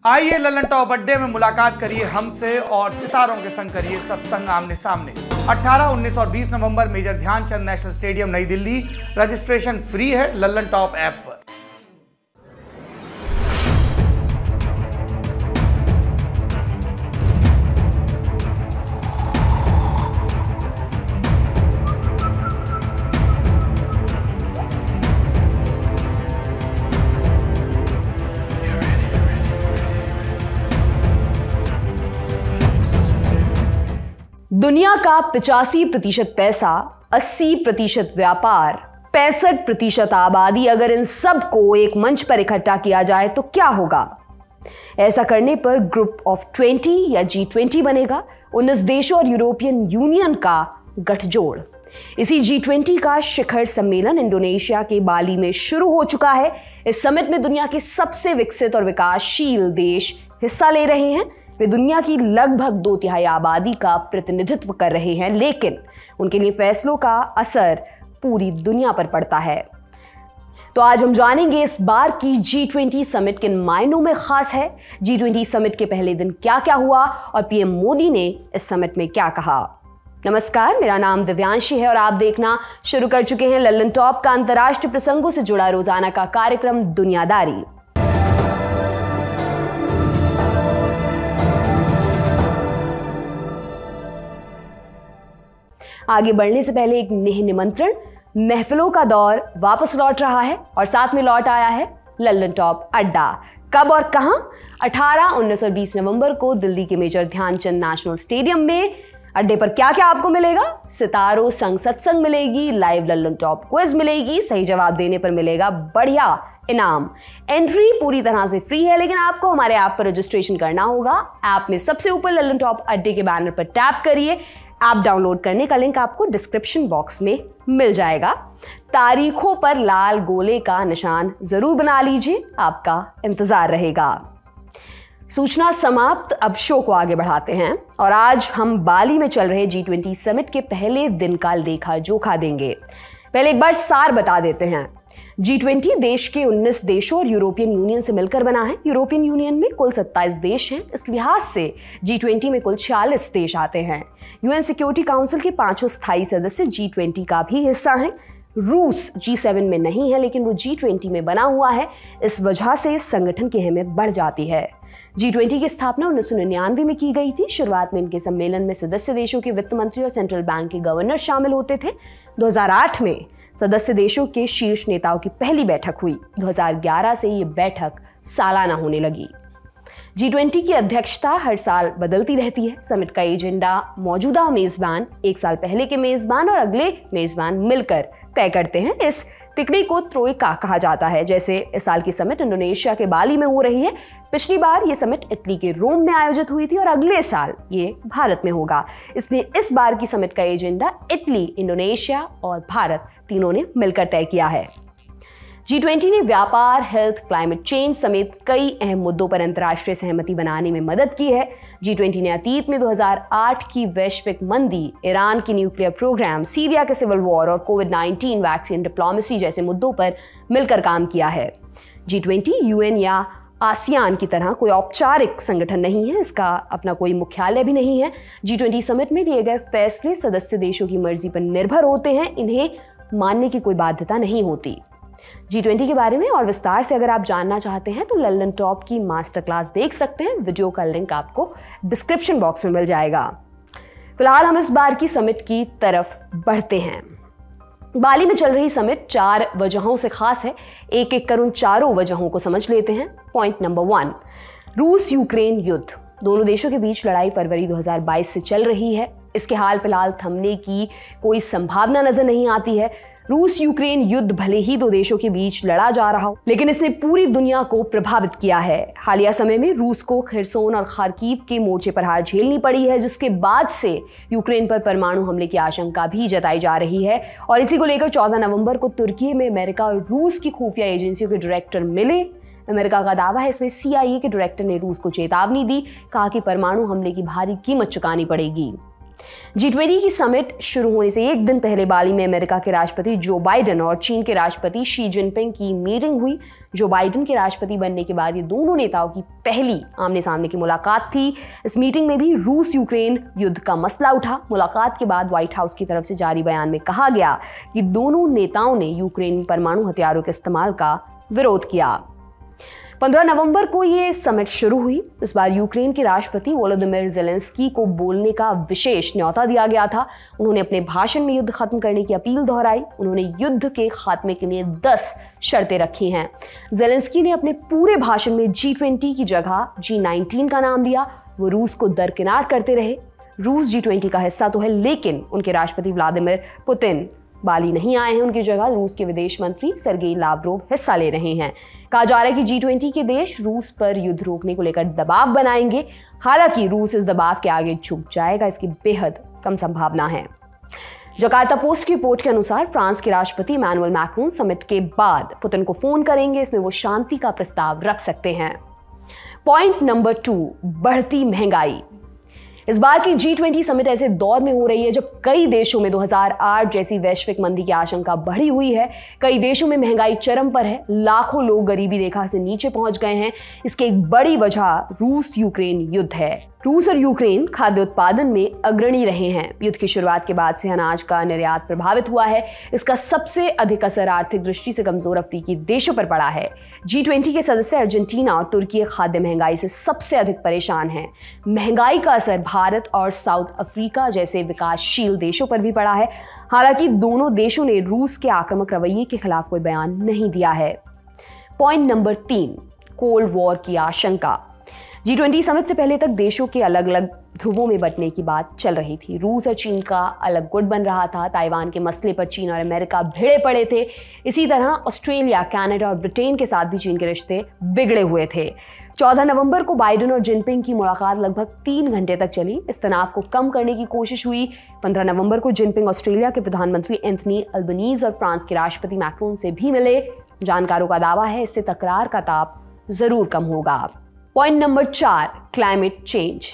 आइए लल्लन टॉप अड्डे में मुलाकात करिए हमसे और सितारों के संग करिए सत्संग आमने सामने। 18, 19 और 20 नवंबर major Dhyan Chand national stadium New Delhi. Registration free है लल्लन टॉप ऐप पर। दुनिया का 85% पैसा, 80% व्यापार, 65% आबादी, अगर इन सब को एक मंच पर इकट्ठा किया जाए तो क्या होगा? ऐसा करने पर ग्रुप ऑफ 20 या G20 बनेगा। 19 देशों और यूरोपियन यूनियन का गठजोड़। इसी G20 का शिखर सम्मेलन इंडोनेशिया के बाली में शुरू हो चुका है। इस समिट में दुनिया के सबसे विकसित और विकासशील देश हिस्सा ले रहे हैं। वे दुनिया की लगभग 2/3 आबादी का प्रतिनिधित्व कर रहे हैं, लेकिन उनके लिए फैसलों का असर पूरी दुनिया पर पड़ता है। तो आज हम जानेंगे इस बार की G20 समिट किन मायनों में खास है, G20 समिट के पहले दिन क्या क्या हुआ और पीएम मोदी ने इस समिट में क्या कहा। नमस्कार, मेरा नाम दिव्यांशी है और आप देखना शुरू कर चुके हैं लल्लन टॉप का अंतर्राष्ट्रीय प्रसंगों से जुड़ा रोजाना का कार्यक्रम दुनियादारी। आगे बढ़ने से पहले एक निमंत्रण। महफिलों का दौर वापस लौट रहा है और साथ में लौट आया है लल्लन टॉप अड्डा। कब और कहां? 18, 19 और 20 नवंबर को दिल्ली के मेजर ध्यानचंद नेशनल स्टेडियम में। अड्डे पर क्या क्या आपको मिलेगा? सितारों संग सत्संग मिलेगी, लाइव लल्लन टॉप क्विज मिलेगी, सही जवाब देने पर मिलेगा बढ़िया इनाम। एंट्री पूरी तरह से फ्री है, लेकिन आपको हमारे ऐप पर रजिस्ट्रेशन करना होगा। ऐप में सबसे ऊपर लल्लन टॉप अड्डे के बैनर पर टैप करिए। ऐप डाउनलोड करने का लिंक आपको डिस्क्रिप्शन बॉक्स में मिल जाएगा। तारीखों पर लाल गोले का निशान जरूर बना लीजिए, आपका इंतजार रहेगा। सूचना समाप्त, अब शो को आगे बढ़ाते हैं और आज हम बाली में चल रहे G20 समिट के पहले दिन का लेखा जोखा देंगे। पहले एक बार सार बता देते हैं। G20 देश के 19 देशों और यूरोपियन यूनियन से मिलकर बना है। यूरोपियन यूनियन में कुल 27 देश हैं। इस लिहाज से G20 में कुल 46 देश आते हैं। यूएन सिक्योरिटी काउंसिल के 5 स्थायी सदस्य G20 का भी हिस्सा हैं। रूस G7 में नहीं है, लेकिन वो G20 में बना हुआ है। इस वजह से इस संगठन की अहमियत बढ़ जाती है। G20 की स्थापना 1999 में की गई थी। शुरुआत में इनके सम्मेलन में सदस्य देशों के वित्त मंत्री और सेंट्रल बैंक के गवर्नर शामिल होते थे। 2008 में सदस्य देशों के शीर्ष नेताओं की पहली बैठक हुई। 2011 से ये बैठक सालाना होने लगी। G20 की अध्यक्षता हर साल बदलती रहती है। समिट का एजेंडा मौजूदा मेजबान, एक साल पहले के मेजबान और अगले मेजबान मिलकर तय करते हैं। इस तिकड़ी को त्रोइका कहा जाता है। जैसे इस साल की समिट इंडोनेशिया के बाली में हो रही है। पिछली बार ये समिट इटली के रोम में आयोजित हुई थी और अगले साल ये भारत में होगा। इसलिए इस बार की समिट का एजेंडा इटली, इंडोनेशिया और भारत तीनों ने मिलकर तय किया है। G20 ने व्यापार, हेल्थ, क्लाइमेट चेंज समेत कई अहम मुद्दों पर अंतर्राष्ट्रीय सहमति बनाने में मदद की है। G20 ने अतीत में 2008 की वैश्विक मंदी, ईरान की न्यूक्लियर प्रोग्राम, सीरिया के सिविल वॉर और कोविड-19 वैक्सीन डिप्लोमेसी जैसे मुद्दों पर मिलकर काम किया है। G20 यूएन या आसियान की तरह कोई औपचारिक संगठन नहीं है। इसका अपना कोई मुख्यालय भी नहीं है। G20 समिट में लिए गए फैसले सदस्य देशों की मर्जी पर निर्भर होते हैं। इन्हें मानने की कोई बाध्यता नहीं होती। G20 के बारे में और विस्तार से अगर आप जानना चाहते हैं तो लल्लन टॉप की मास्टर क्लास देख सकते हैं। वीडियो का लिंक आपको डिस्क्रिप्शन बॉक्स में मिल जाएगा। फिलहाल हम इस बार की समिट की तरफ बढ़ते हैं। बाली में चल रही समिट 4 वजहों से खास है। एक एक कर उन चारों वजहों को समझ लेते हैं। पॉइंट नंबर 1, रूस यूक्रेन युद्ध। दोनों देशों के बीच लड़ाई फरवरी 2022 से चल रही है। इसके हाल फिलहाल थमने की कोई संभावना नजर नहीं आती है। रूस यूक्रेन युद्ध भले ही 2 देशों के बीच लड़ा जा रहा हो, लेकिन इसने पूरी दुनिया को प्रभावित किया है। हालिया समय में रूस को खरसोन और खार्किव के मोर्चे पर हार झेलनी पड़ी है, जिसके बाद से यूक्रेन पर परमाणु हमले की आशंका भी जताई जा रही है। और इसी को लेकर 14 नवंबर को तुर्की में अमेरिका और रूस की खुफिया एजेंसियों के डायरेक्टर मिले। अमेरिका का दावा है इसमें CIA के डायरेक्टर ने रूस को चेतावनी दी, कहा कि परमाणु हमले की भारी कीमत चुकानी पड़ेगी। G20 की समिट शुरू होने से एक दिन पहले बाली में अमेरिका के राष्ट्रपति जो बाइडेन और चीन के राष्ट्रपति शी जिनपिंग की मीटिंग हुई। जो बाइडेन के राष्ट्रपति बनने के बाद ये दोनों नेताओं की पहली आमने सामने की मुलाकात थी। इस मीटिंग में भी रूस यूक्रेन युद्ध का मसला उठा। मुलाकात के बाद व्हाइट हाउस की तरफ से जारी बयान में कहा गया कि दोनों नेताओं ने यूक्रेन में परमाणु हथियारों के इस्तेमाल का विरोध किया। 15 नवंबर को ये समिट शुरू हुई। इस बार यूक्रेन के राष्ट्रपति वोलोदिमिर ज़ेलेंस्की को बोलने का विशेष न्योता दिया गया था। उन्होंने अपने भाषण में युद्ध खत्म करने की अपील दोहराई। उन्होंने युद्ध के खात्मे के लिए 10 शर्तें रखी हैं। ज़ेलेंस्की ने अपने पूरे भाषण में G20 की जगह G19 का नाम दिया। वो रूस को दरकिनार करते रहे। रूस G20 का हिस्सा तो है, लेकिन उनके राष्ट्रपति व्लादिमीर पुतिन बाली नहीं आए हैं। उनकी जगह रूस के विदेश मंत्री सर्गेई लावरोव हिस्सा ले रहे हैं। कहा जा रहा है कि G20 के देश रूस पर युद्ध रोकने को लेकर दबाव बनाएंगे। हालांकि रूस इस दबाव के आगे झुक जाएगा, इसकी बेहद कम संभावना है। जकार्ता पोस्ट की रिपोर्ट के अनुसार फ्रांस के राष्ट्रपति इमैनुअल मैक्रोन समिट के बाद पुतिन को फोन करेंगे। इसमें वो शांति का प्रस्ताव रख सकते हैं। पॉइंट नंबर 2, बढ़ती महंगाई। इस बार की G20 समिट ऐसे दौर में हो रही है जब कई देशों में 2008 जैसी वैश्विक मंदी की आशंका बढ़ी हुई है। कई देशों में महंगाई चरम पर है। लाखों लोग गरीबी रेखा से नीचे पहुंच गए हैं। इसकी एक बड़ी वजह रूस यूक्रेन युद्ध है। रूस और यूक्रेन खाद्य उत्पादन में अग्रणी रहे हैं। युद्ध की शुरुआत के बाद से अनाज का निर्यात प्रभावित हुआ है। इसका सबसे अधिक असर आर्थिक दृष्टि से कमजोर अफ्रीकी देशों पर पड़ा है। G20 के सदस्य अर्जेंटीना और तुर्की खाद्य महंगाई से सबसे अधिक परेशान हैं। महंगाई का असर भारत और साउथ अफ्रीका जैसे विकासशील देशों पर भी पड़ा है। हालांकि दोनों देशों ने रूस के आक्रामक रवैये के खिलाफ कोई बयान नहीं दिया है। पॉइंट नंबर 3, कोल्ड वॉर की आशंका। G20 समिट से पहले तक देशों के अलग अलग ध्रुवों में बंटने की बात चल रही थी। रूस और चीन का अलग गुट बन रहा था। ताइवान के मसले पर चीन और अमेरिका भिड़े पड़े थे। इसी तरह ऑस्ट्रेलिया, कनाडा और ब्रिटेन के साथ भी चीन के रिश्ते बिगड़े हुए थे। 14 नवंबर को बाइडेन और जिनपिंग की मुलाकात लगभग 3 घंटे तक चली। इस तनाव को कम करने की कोशिश हुई। 15 नवंबर को जिनपिंग ऑस्ट्रेलिया के प्रधानमंत्री एंथनी अल्बनीज और फ्रांस के राष्ट्रपति मैक्रोन से भी मिले। जानकारों का दावा है इससे तकरार का ताप जरूर कम होगा। Point number 4, climate change.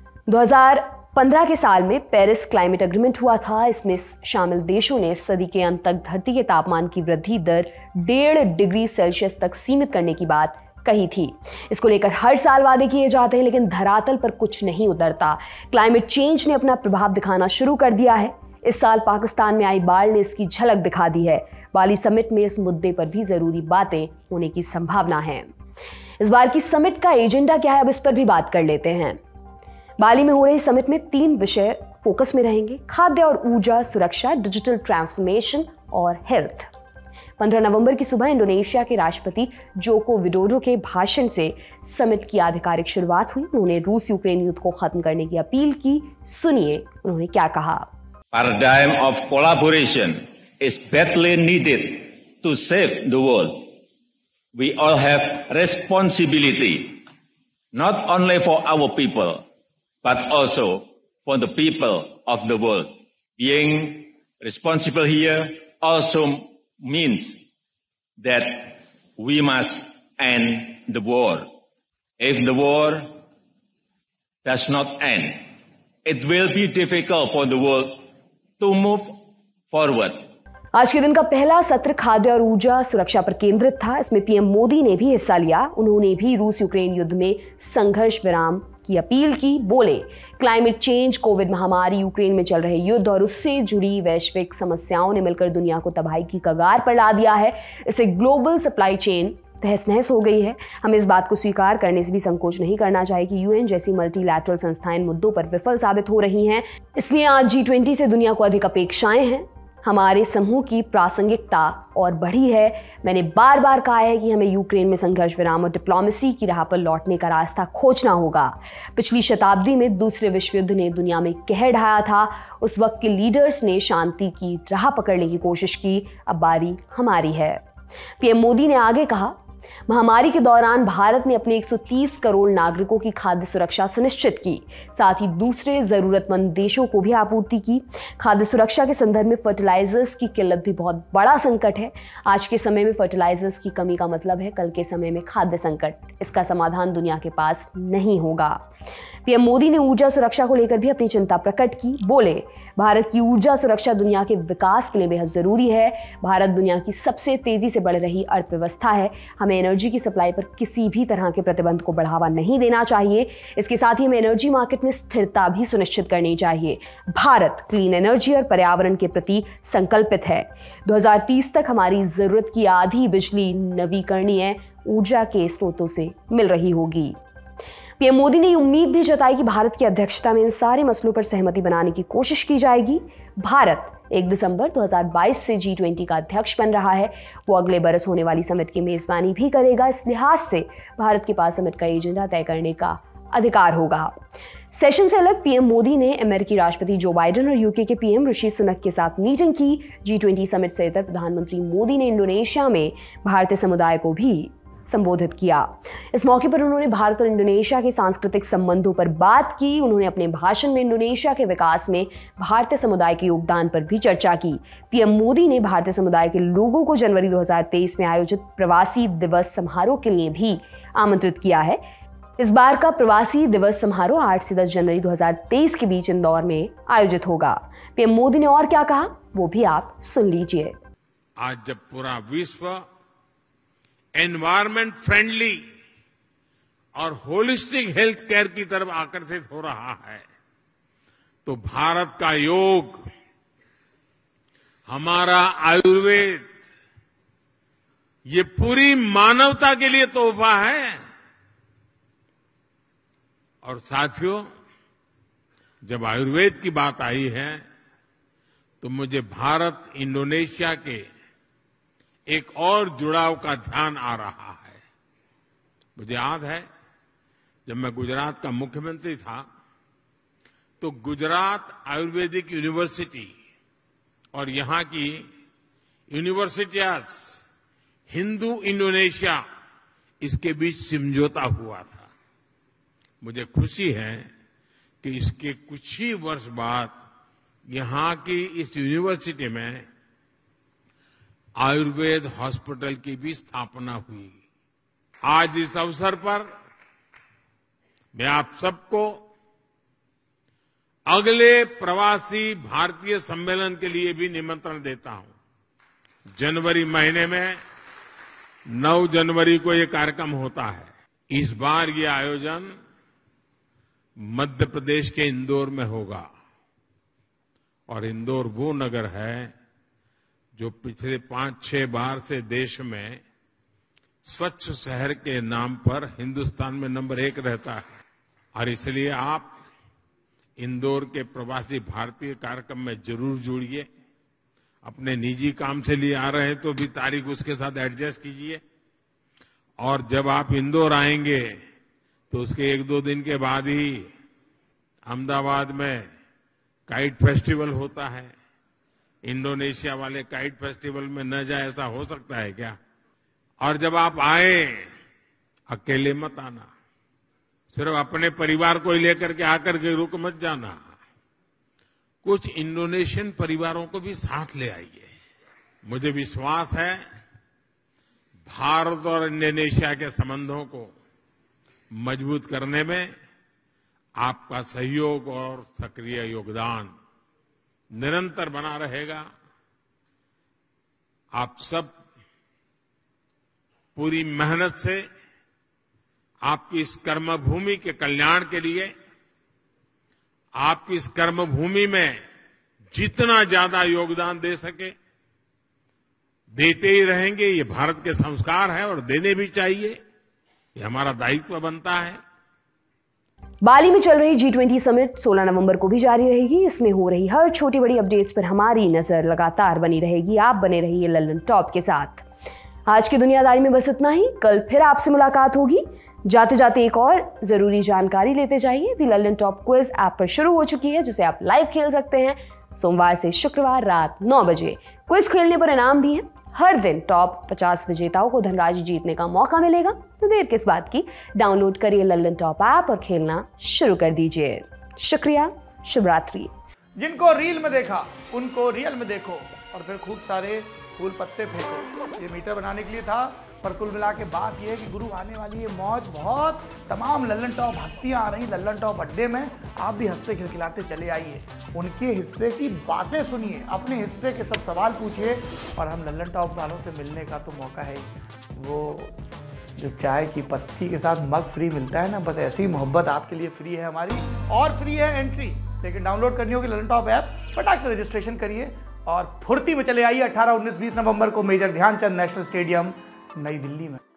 2015 के साल में पेरिस क्लाइमेट एग्रीमेंट हुआ था। इसमें शामिल देशों ने सदी के अंत तक धरती के तापमान की वृद्धि दर 1.5 डिग्री सेल्सियस तक सीमित करने की बात कही थी। इसको लेकर हर साल वादे किए जाते हैं, लेकिन धरातल पर कुछ नहीं उतरता। क्लाइमेट चेंज ने अपना प्रभाव दिखाना शुरू कर दिया है। इस साल पाकिस्तान में आई बाढ़ ने इसकी झलक दिखा दी है। बाली समिट में इस मुद्दे पर भी जरूरी बातें होने की संभावना है। इस बार की समिट का एजेंडा क्या है, अब इस पर भी बात कर लेते हैं। बाली में हो रही समिट में 3 विषय फोकस में रहेंगे: खाद्य और ऊर्जा सुरक्षा, डिजिटल ट्रांसफॉर्मेशन और हेल्थ। 15 नवंबर की सुबह इंडोनेशिया के राष्ट्रपति जोको विडोडो के भाषण से समिट की आधिकारिक शुरुआत हुई। उन्होंने रूस यूक्रेन युद्ध को खत्म करने की अपील की। सुनिए उन्होंने क्या कहा। Paradigm of collaboration is badly needed to save the world. We all have responsibility, not only for our people, but also for the people of the world. Being responsible here also means that we must end the war. If the war does not end, it will be difficult for the world to move forward. आज के दिन का पहला सत्र खाद्य और ऊर्जा सुरक्षा पर केंद्रित था। इसमें पीएम मोदी ने भी हिस्सा लिया। उन्होंने भी रूस यूक्रेन युद्ध में संघर्ष विराम की अपील की। बोले, क्लाइमेट चेंज, कोविड महामारी, यूक्रेन में चल रहे युद्ध और उससे जुड़ी वैश्विक समस्याओं ने मिलकर दुनिया को तबाही की कगार पर ला दिया है। इससे ग्लोबल सप्लाई चेन तहस नहस हो गई है। हमें इस बात को स्वीकार करने से भी संकोच नहीं करना चाहिए कि यूएन जैसी मल्टीलैटरल संस्थाएं मुद्दों पर विफल साबित हो रही हैं। इसलिए आज G20 से दुनिया को अधिक अपेक्षाएं हैं। हमारे समूह की प्रासंगिकता और बढ़ी है। मैंने बार बार कहा है कि हमें यूक्रेन में संघर्ष विराम और डिप्लोमेसी की राह पर लौटने का रास्ता खोजना होगा। पिछली शताब्दी में दूसरे विश्व युद्ध ने दुनिया में कहर ढाया था। उस वक्त के लीडर्स ने शांति की राह पकड़ने की कोशिश की। अब बारी हमारी है। पीएम मोदी ने आगे कहा, महामारी के दौरान भारत ने अपने 130 करोड़ नागरिकों की खाद्य सुरक्षा सुनिश्चित की, साथ ही दूसरे जरूरतमंद देशों को भी आपूर्ति की। खाद्य सुरक्षा के संदर्भ में फर्टिलाइजर्स की किल्लत भी बहुत बड़ा संकट है। आज के समय में फर्टिलाइजर्स की कमी का मतलब है कल के समय में खाद्य संकट। इसका समाधान दुनिया के पास नहीं होगा। पीएम मोदी ने ऊर्जा सुरक्षा को लेकर भी अपनी चिंता प्रकट की। बोले, भारत की ऊर्जा सुरक्षा दुनिया के विकास के लिए बेहद जरूरी है। भारत दुनिया की सबसे तेजी से बढ़ रही अर्थव्यवस्था है। हमें एनर्जी की सप्लाई पर किसी भी तरह के प्रतिबंध को बढ़ावा नहीं देना चाहिए। इसके साथ ही हमें एनर्जी मार्केट में स्थिरता भी सुनिश्चित करनी चाहिए। भारत क्लीन एनर्जी और पर्यावरण के प्रति संकल्पित है। 2030 तक हमारी जरूरत की आधी बिजली नवीकरणीय ऊर्जा के स्रोतों से मिल रही होगी। पीएम मोदी ने उम्मीद भी जताई कि भारत की अध्यक्षता में इन सारे मसलों पर सहमति बनाने की कोशिश की जाएगी। भारत 1 दिसंबर 2022 से G20 का अध्यक्ष बन रहा है। वो अगले बरस होने वाली समिट की मेजबानी भी करेगा। इस लिहाज से भारत के पास समिट का एजेंडा तय करने का अधिकार होगा। सेशन से अलग पीएम मोदी ने अमेरिकी राष्ट्रपति जो बाइडेन और यूके के पीएम ऋषि सुनक के साथ मीटिंग की। G20 समिट से इतर प्रधानमंत्री मोदी ने इंडोनेशिया में भारतीय समुदाय को भी संबोधित किया। इस मौके पर उन्होंने भारत और इंडोनेशिया के सांस्कृतिक संबंधों पर बात की। उन्होंने अपने भाषण में इंडोनेशिया के विकास में भारतीय समुदाय के योगदान पर भी चर्चा की। पीएम मोदी ने भारतीय समुदाय के लोगों को जनवरी 2023 में आयोजित प्रवासी दिवस समारोह के लिए भी आमंत्रित किया है। इस बार का प्रवासी दिवस समारोह 8 से 10 जनवरी 2023 के बीच इंदौर में आयोजित होगा। पीएम मोदी ने और क्या कहा, वो भी आप सुन लीजिए। आज जब पूरा विश्व एनवायरमेंट फ्रेंडली और होलिस्टिक हेल्थ केयर की तरफ आकर्षित हो रहा है, तो भारत का योग, हमारा आयुर्वेद, ये पूरी मानवता के लिए तोहफा है। और साथियों, जब आयुर्वेद की बात आई है तो मुझे भारत इंडोनेशिया के एक और जुड़ाव का ध्यान आ रहा है। मुझे याद है जब मैं गुजरात का मुख्यमंत्री था तो गुजरात आयुर्वेदिक यूनिवर्सिटी और यहां की यूनिवर्सिटीज, हिंदू इंडोनेशिया, इसके बीच समझौता हुआ था। मुझे खुशी है कि इसके कुछ ही वर्ष बाद यहां की इस यूनिवर्सिटी में आयुर्वेद हॉस्पिटल की भी स्थापना हुई। आज इस अवसर पर मैं आप सबको अगले प्रवासी भारतीय सम्मेलन के लिए भी निमंत्रण देता हूं। जनवरी महीने में 9 जनवरी को यह कार्यक्रम होता है। इस बार ये आयोजन मध्य प्रदेश के इंदौर में होगा और इंदौर वो नगर है जो पिछले 5-6 बार से देश में स्वच्छ शहर के नाम पर हिंदुस्तान में नंबर 1 रहता है। और इसलिए आप इंदौर के प्रवासी भारतीय कार्यक्रम में जरूर जुड़िए। अपने निजी काम से लिए आ रहे हैं तो भी तारीख उसके साथ एडजस्ट कीजिए। और जब आप इंदौर आएंगे तो उसके 1-2 दिन के बाद ही अहमदाबाद में काइट फेस्टिवल होता है। इंडोनेशिया वाले काइट फेस्टिवल में न जाए, ऐसा हो सकता है क्या? और जब आप आए, अकेले मत आना, सिर्फ अपने परिवार को ही लेकर के आकर के रुक मत जाना। कुछ इंडोनेशियन परिवारों को भी साथ ले आइए। मुझे विश्वास है भारत और इंडोनेशिया के संबंधों को मजबूत करने में आपका सहयोग और सक्रिय योगदान निरंतर बना रहेगा। आप सब पूरी मेहनत से आपकी इस कर्मभूमि के कल्याण के लिए, आपकी इस कर्मभूमि में जितना ज्यादा योगदान दे सके देते ही रहेंगे। ये भारत के संस्कार है और देने भी चाहिए, ये हमारा दायित्व बनता है। बाली में चल रही G20 समिट 16 नवंबर को भी जारी रहेगी। इसमें हो रही हर छोटी बड़ी अपडेट्स पर हमारी नजर लगातार बनी रहेगी। आप बने रहिए लल्लन टॉप के साथ। आज की दुनियादारी में बस इतना ही। कल फिर आपसे मुलाकात होगी। जाते जाते एक और जरूरी जानकारी लेते जाइए। The Lallantop quiz app पर शुरू हो चुकी है, जिसे आप लाइव खेल सकते हैं सोमवार से शुक्रवार रात 9 बजे। क्विज खेलने पर इनाम भी है। हर दिन टॉप 50 विजेताओं को धनराशि जीतने का मौका मिलेगा। तो देर किस बात की, डाउनलोड करिए लल्लन टॉप ऐप और खेलना शुरू कर दीजिए। शुक्रिया, शुभ रात्रि। जिनको रील में देखा उनको रियल में देखो और फिर खूब सारे फूल पत्ते फेंको। ये मीटर बनाने के लिए था, पर कुल मिला के बात ये है कि गुरु आने वाली है मौज बहुत। तमाम लल्लन टॉप हस्तियां आ रही लल्लन टॉप अड्डे में, आप भी हंसते खिलखिलाते चले आइए, उनके हिस्से की बातें सुनिए, अपने हिस्से के सब सवाल पूछिए और हम लल्लन टॉप वालों से मिलने का तो मौका है। वो जो चाय की पत्ती के साथ मग फ्री मिलता है ना, बस ऐसी मोहब्बत आपके लिए फ्री है हमारी। और फ्री है एंट्री, लेकिन डाउनलोड करनी होगी लल्लन टॉप ऐप, फटाक से रजिस्ट्रेशन करिए और फुर्ती में चले आइए 18, 19, 20 नवंबर को major Dhyan Chand national stadium New Delhi में।